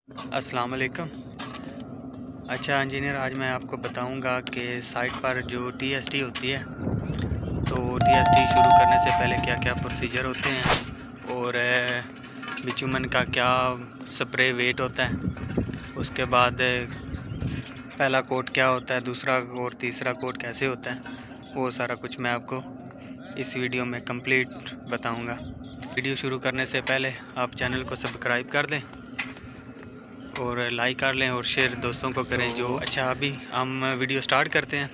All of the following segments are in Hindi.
अस्सलाम वालेकुम। अच्छा इंजीनियर, आज मैं आपको बताऊंगा कि साइट पर जो टीएसटी होती है तो टीएसटी शुरू करने से पहले क्या क्या प्रोसीजर होते हैं और बिचुमन का क्या स्प्रे वेट होता है, उसके बाद पहला कोट क्या होता है, दूसरा और तीसरा कोट कैसे होता है, वो सारा कुछ मैं आपको इस वीडियो में कंप्लीट बताऊंगा। वीडियो शुरू करने से पहले आप चैनल को सब्सक्राइब कर दें और लाइक कर लें और शेयर दोस्तों को करें जो अच्छा। अभी हम वीडियो स्टार्ट करते हैं।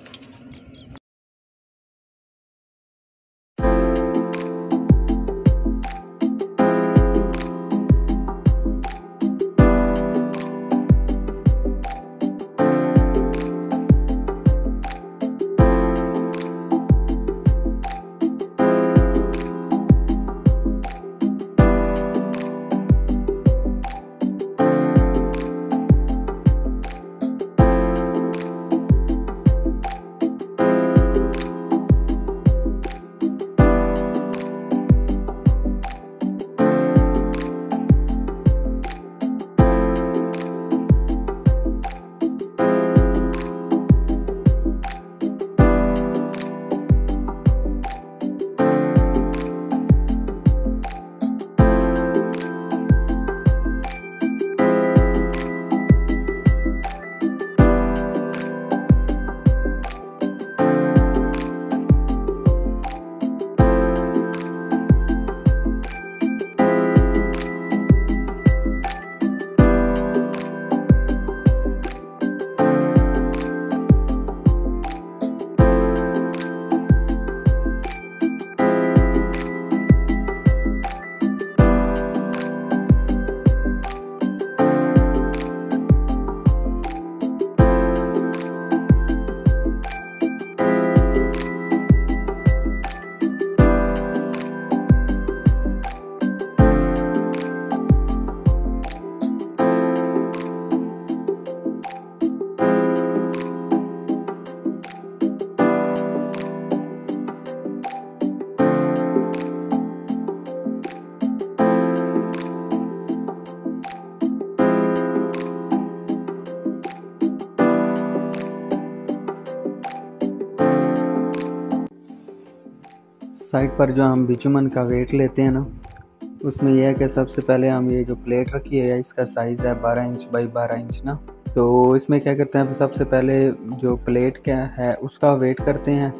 साइट पर जो हम बिचुमन का वेट लेते हैं ना, उसमें यह है कि सबसे पहले हम ये जो प्लेट रखी है इसका साइज़ है 12 इंच बाई 12 इंच ना। तो इसमें क्या करते हैं, सबसे पहले जो प्लेट क्या है उसका वेट करते हैं,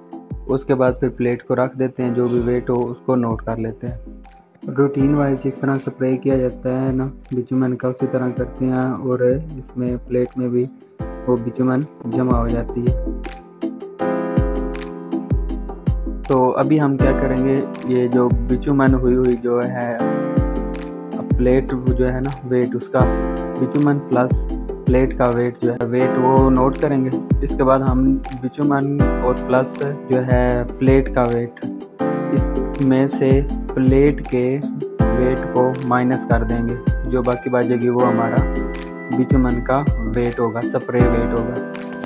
उसके बाद फिर प्लेट को रख देते हैं, जो भी वेट हो उसको नोट कर लेते हैं। रूटीन वाइज जिस तरह स्प्रे किया जाता है ना बिचुमन का, उसी तरह करते हैं और इसमें प्लेट में भी वो बिचुमन जमा हो जाती है। तो अभी हम क्या करेंगे, ये जो बिचुमन हुई जो है प्लेट जो है ना वेट उसका, बिचुमन प्लस प्लेट का वेट जो है वेट वो नोट करेंगे। इसके बाद हम बिचुमन और प्लस जो है प्लेट का वेट, इसमें से प्लेट के वेट को माइनस कर देंगे, जो बाकी बचेगी वो हमारा बिचुमन का वेट होगा, स्प्रे वेट होगा।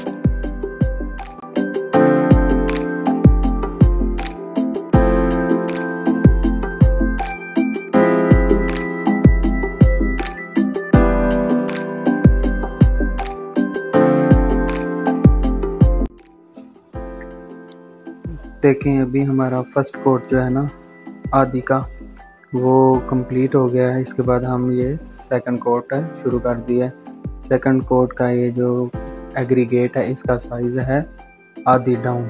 देखें अभी हमारा फर्स्ट कोट जो है ना आदि का वो कंप्लीट हो गया है। इसके बाद हम ये सेकंड कोट शुरू कर दिया है। सेकंड कोट का ये जो एग्रीगेट है इसका साइज़ है आदि डाउन।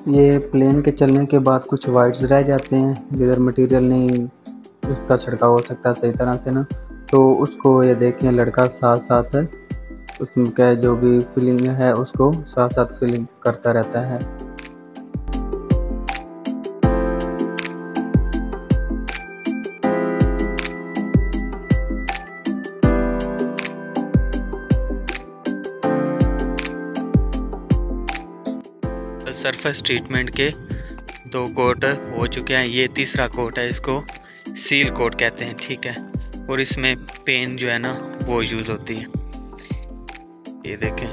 ये प्लेन के चलने के बाद कुछ वाइट्स रह जाते हैं जिधर मटेरियल नहीं उसका छिड़काव हो सकता सही तरह से ना, तो उसको ये देखें लड़का साथ साथ उसमें क्या जो भी फिलिंग है उसको साथ साथ फिलिंग करता रहता है। सरफेस ट्रीटमेंट के 2 कोट हो चुके हैं, ये तीसरा कोट है, इसको सील कोट कहते हैं, ठीक है। और इसमें पेन जो है ना वो यूज़ होती है, ये देखें।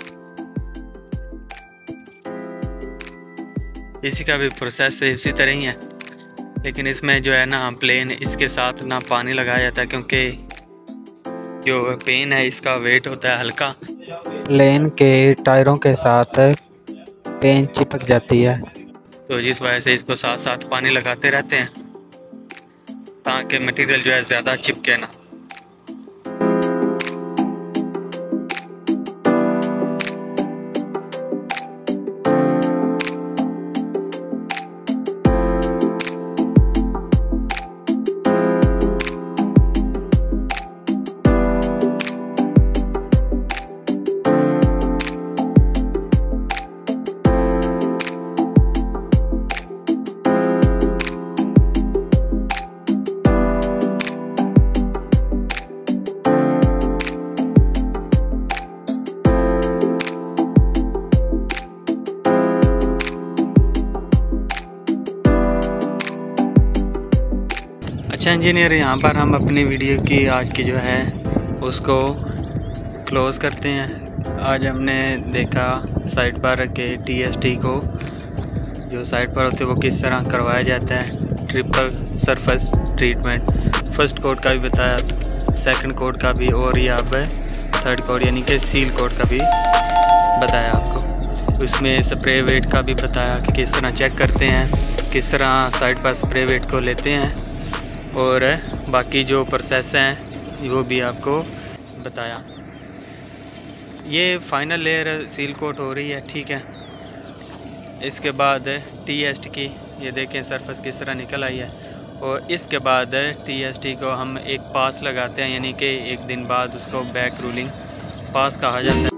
इसी का भी प्रोसेस इसी तरह ही है, लेकिन इसमें जो है ना प्लेन इसके साथ ना पानी लगाया जाता है क्योंकि जो पेन है इसका वेट होता है हल्का, प्लेन के टायरों के साथ पेन चिपक जाती है, तो जिस वजह से इसको साथ साथ पानी लगाते रहते हैं ताकि मटेरियल जो है ज़्यादा चिपके ना। अच्छा इंजीनियर, यहाँ पर हम अपनी वीडियो की आज की जो है उसको क्लोज़ करते हैं। आज हमने देखा साइट पर के TST को जो साइट पर होते हैं वो किस तरह करवाया जाता है, triple surface treatment. First coat का भी बताया, सेकंड कोट का भी, और ये अब थर्ड कोट यानी कि सील कोट का भी बताया आपको। उसमें स्प्रे वेट का भी बताया कि किस तरह चेक करते हैं, किस तरह साइट पर स्प्रे वेट को लेते हैं, और बाकी जो प्रोसेस हैं वो भी आपको बताया। ये फाइनल लेयर सील कोट हो रही है, ठीक है। इसके बाद TST की ये देखें सरफेस किस तरह निकल आई है, और इसके बाद TST को हम एक पास लगाते हैं, यानी कि एक दिन बाद उसको बैक रूलिंग पास कहा जाता है।